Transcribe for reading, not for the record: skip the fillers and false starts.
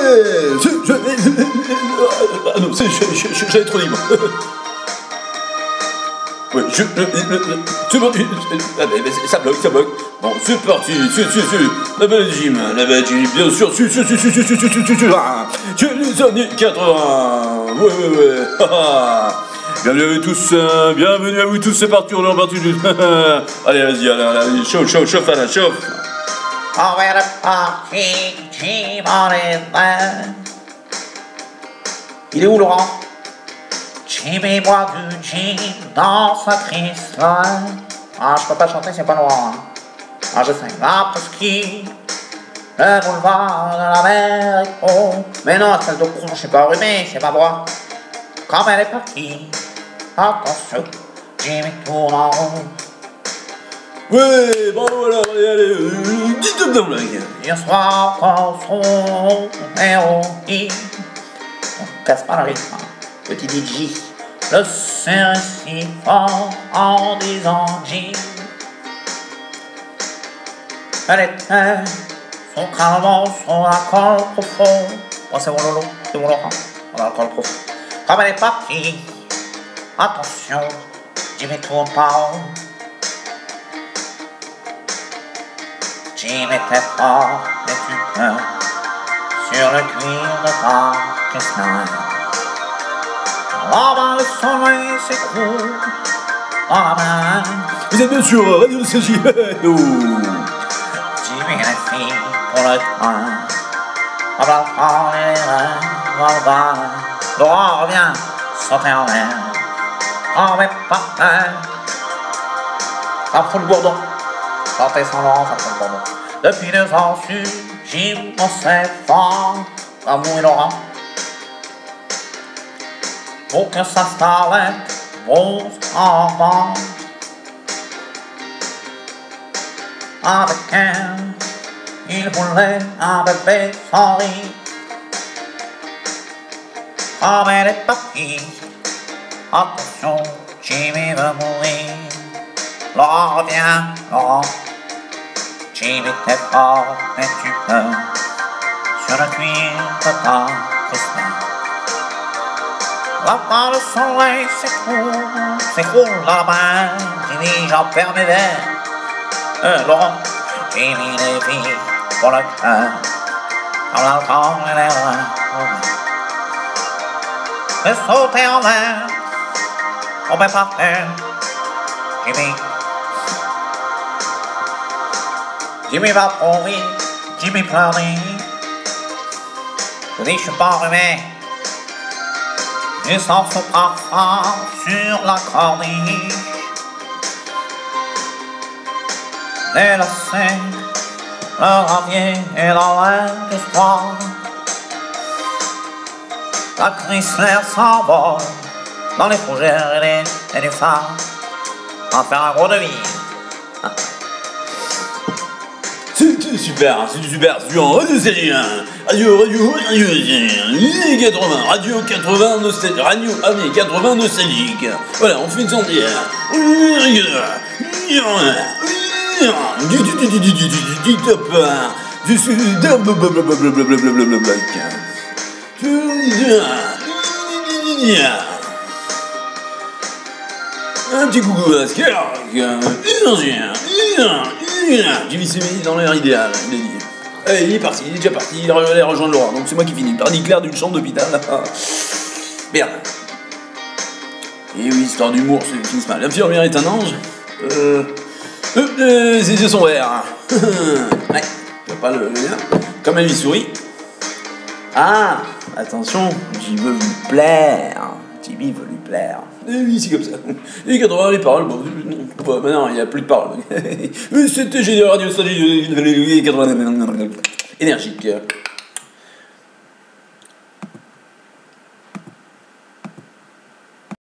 Ah non, j'avais trop libre. Ouais, c'est parti. Ah, mais ça bloque. Bon, c'est parti. La belle gym, bien sûr. Les années 80. Ouais. Bienvenue à vous tous, c'est parti, on est reparti. Allez, vas-y, allez, chauffe. On va repartir, gym en hiver. Il est où, Laurent? Jimmy boit du gin dans sa cristal. Ah, je peux pas chanter, c'est pas Laurent. Hein. Ah, je sais. Après-ski, le boulevard de la mer est haut. Mais non, espèce de con, je suis pas enrhumé, c'est pas moi. Comme elle est partie, attention, Jimmy tourne en rond. Ouais, bravo, alors, allez, dites-le dans la gueule. Hier soir, quand son héros dit, on casse pas la rythme, hein. Petit DJ, le serre si fort en disant Jim. Elle était son calme, son alcool profond. Oh, c'est mon Lolo, c'est mon Laurent, on a l'alcool profond. Comme elle est partie, attention, Jimmy tourne pas rond. Jim était fort et tu peux sur le cuir de ta Christine. Là-bas le soleil s'écroule dans la main. Vous êtes bien sûr Radio CJ. Jim et les filles pour le train. On va prendre les reins dans le bar. Laurent revient sauter en l'air. On va par terre. Ça fout le bourdon. Chanter sans Laurent, ça fout le bourdon. Depuis 2 ans sur Jim, on s'est fort. Amour et Laurent. Pour que sa starlette monte en bas. Avec elle, il voulait un bébé sans rire. Comme elle est partie, attention, Jimmy va mourir. Laurent revient, Laurent. Jimmy était fort, mais tu peux sur le cuir de ta Christine. Là-bas le soleil s'écroule dans la main. Jimmy, j'en perds mes verres. Laurent, Jimmy les filles pour le cœur. Comme l'alcool et les reins. Et sauter en l'air, tomber par terre. Jimmy va trop vite, Jimmy pleurait. Je dis, je suis pas enrhumé. Il sort son parfum sur la corniche. Délacé, le ravier est dans l'air du soir. La Chrysler s'envole dans les fougères et les phares. On va faire un gros devis. C'est super, c'est du Radio CJ. Radio 80, Radio 80 nostalgique, Radio années 80 nostalgique. Voilà, on fait une sondière. Du top 1, du sud, un petit coucou à Skerk, Jimmy s'est mis dans l'heure idéale, il a dit. Allez, il est parti, il est déjà parti, il allait rejoindre Laurent, donc c'est moi qui finis. Paradis clair d'une chambre d'hôpital. Merde. Et oui, histoire d'humour, c'est finisse mal. L'infirmière est un ange. Ses yeux sont verts. Ouais, tu vois pas le lien. Comme elle lui sourit. Ah, attention, j'y veux lui plaire. Jimmy veut lui plaire. Et oui, c'est comme ça. Et 80, les paroles, bon, maintenant, il n'y a plus de paroles. C'était génial, Radio Nostalgie, 80, énergique.